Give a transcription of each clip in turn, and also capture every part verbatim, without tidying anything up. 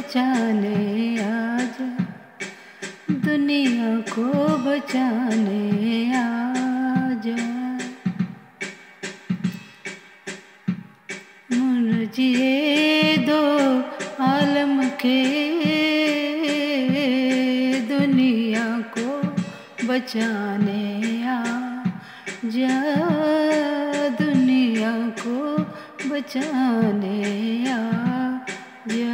बचाने आजा, दुनिया को बचाने आजा। मुझे दो आलम के, दुनिया को बचाने आजा, दुनिया को बचाने आजा।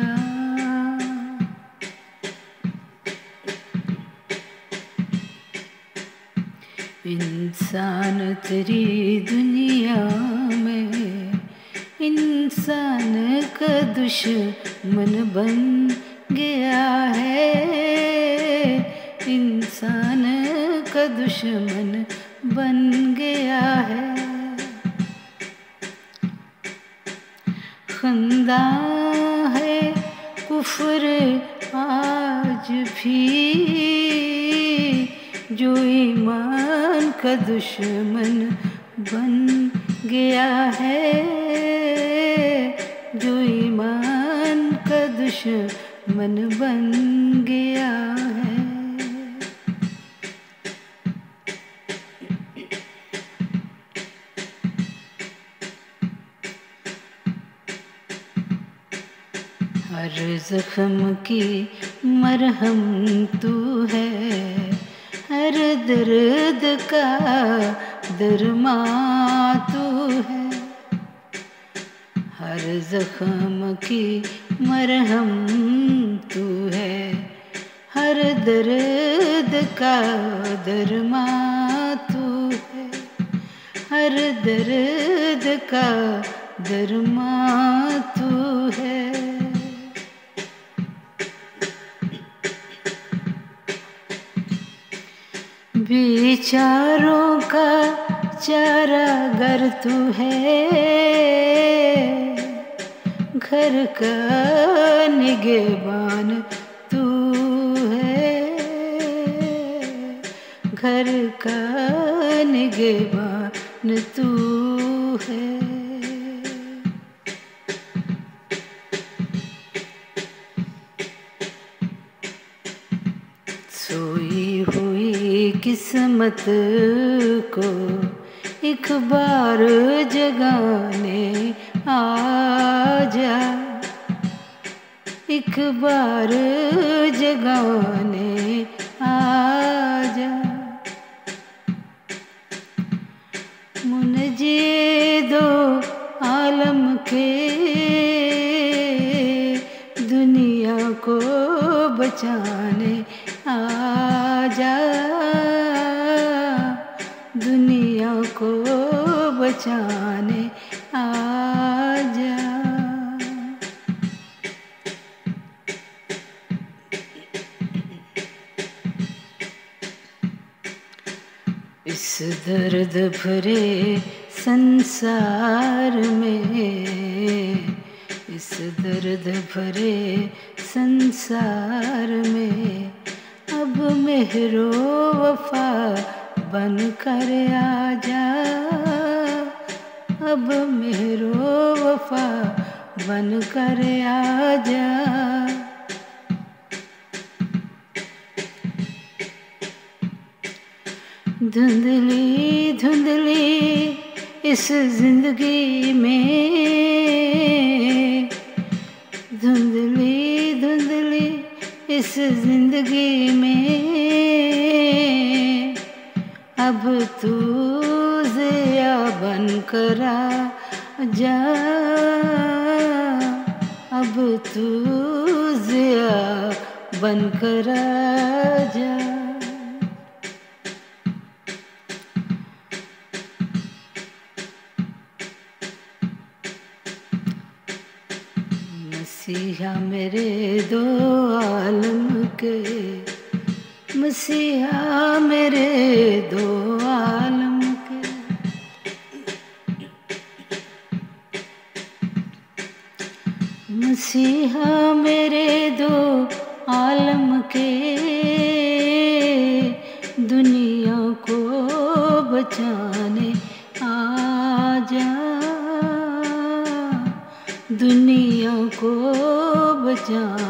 इंसान तेरी दुनिया में इंसान का दुश्मन बन गया है, इंसान का दुश्मन बन गया है। खंदा है कुफ्र आज भी, जो ईमान का दुश्मन बन गया है, जो ईमान का दुश्मन बन गया है। हर जख्म की मरहम तू है, हर दर्द का दरमा तू है। हर जख्म की मरहम तू है, हर दर्द का दरमा तू है, हर दर्द का दरमा तू है। बेचारों का चारागार तू है, घर का निगहबान तू है, घर का निगहबान तू है। सोई हुई किस्मत को एक बार जगाने आजा, एक बार जगाने आजा। मुझे दो आलम के, दुनिया को बचाने आजा, दुनिया को बचाने आजा। इस दर्द भरे संसार में, इस दर्द भरे संसार में, अब मेहरो वफा बन कर आजा, अब मेहरो वफा बन कर आजा। धुंधली धुंधली इस जिंदगी में, धुंधली धुंधली इस जिंदगी में, अब तू ज़िया बन कर आजा, अब तू ज़िया बन कर आजा। मसीहा मेरे दो आलम के, मसीहा मेरे दो आलम के, मसीहा मेरे दो आलम के, दुनिया को बचाने आजा, दुनिया को बचा